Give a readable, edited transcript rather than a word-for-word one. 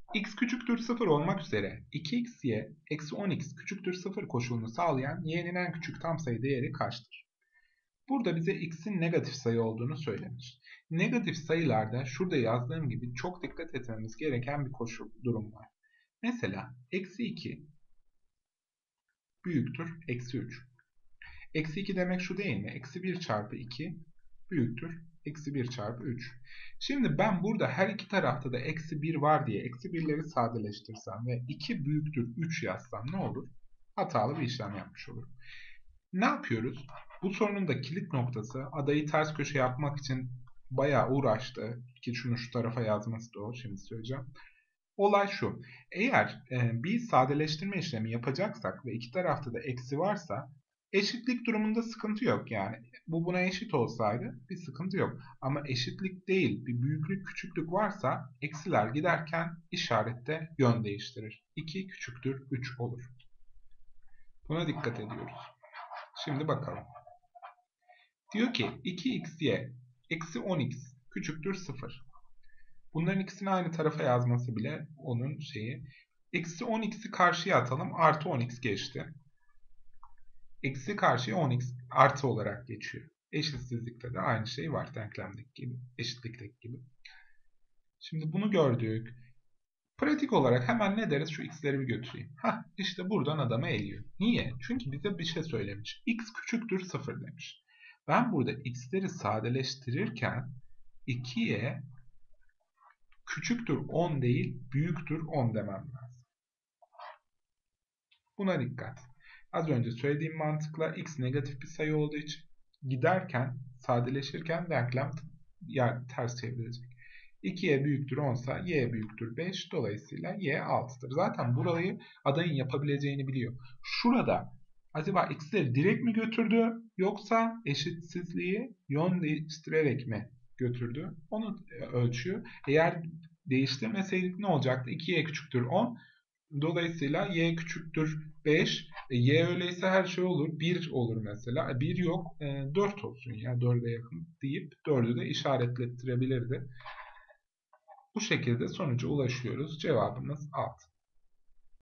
X küçüktür 0 olmak üzere 2xy eksi 10x küçüktür 0 koşulunu sağlayan y'nin en küçük tam sayı değeri kaçtır? Burada bize x'in negatif sayı olduğunu söylemiş. Negatif sayılarda şurada yazdığım gibi çok dikkat etmemiz gereken bir durum var. Mesela eksi 2 büyüktür eksi 3. Eksi 2 demek şu değil mi? Eksi 1 çarpı 2 büyüktür eksi 1 çarpı 3. Şimdi ben burada her iki tarafta da eksi 1 var diye eksi 1'leri sadeleştirsem ve 2 büyüktür 3 yazsam ne olur? Hatalı bir işlem yapmış olurum. Ne yapıyoruz? Bu sorunun da kilit noktası adayı ters köşe yapmak için bayağı uğraştı. Ki şunu şu tarafa yazması da o. Şimdi söyleyeceğim. Olay şu. Eğer bir sadeleştirme işlemi yapacaksak ve iki tarafta da eksi varsa eşitlik durumunda sıkıntı yok yani. Bu buna eşit olsaydı bir sıkıntı yok. Ama eşitlik değil bir büyüklük küçüklük varsa eksiler giderken işarette yön değiştirir. 2 küçüktür 3 olur. Buna dikkat ediyoruz. Şimdi bakalım. Diyor ki 2xy eksi 10x küçüktür 0. Bunların ikisini aynı tarafa yazması bile onun şeyi. Eksi 10x'i karşıya atalım. Artı 10x geçti. Eksi karşıya 10x artı olarak geçiyor. Eşitsizlikte de aynı şey var denklemdeki gibi. Eşitlikteki gibi. Şimdi bunu gördük. Pratik olarak hemen ne deriz? Şu x'leri bir götüreyim. Hah, işte buradan adamı eliyor. Niye? Çünkü bize bir şey söylemiş. X küçüktür 0 demiş. Ben burada x'leri sadeleştirirken 2'ye küçüktür 10 değil büyüktür 10 demem lazım. Buna dikkat. Az önce söylediğim mantıkla x negatif bir sayı olduğu için giderken sadeleşirken denklem ters çevrilecek. 2y büyüktür 10 ise y büyüktür 5. Dolayısıyla y 6'dır. Zaten burayı adayın yapabileceğini biliyor. Şurada acaba x'leri direkt mi götürdü yoksa eşitsizliği yön değiştirerek mi götürdü? Onu ölçüyor. Eğer değiştirmeseydik ne olacaktı? 2y küçüktür 10. Dolayısıyla y küçüktür 5. Y öyleyse her şey olur. 1 olur mesela. 1 yok. 4 olsun ya. 4'e yakın deyip 4'ü de işaretlettirebilirdi. Bu şekilde sonuca ulaşıyoruz. Cevabımız 6.